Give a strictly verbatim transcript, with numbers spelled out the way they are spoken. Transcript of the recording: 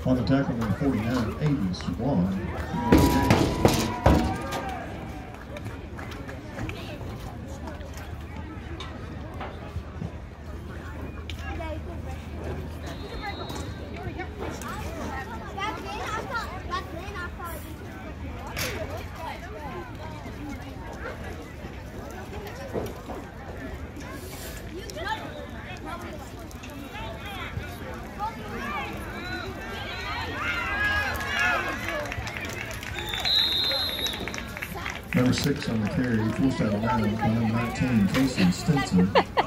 On the tackle, number forty-nine, Aiden Swan. Number six on the carry, forced out of bounds by number nineteen, Casey Stinson.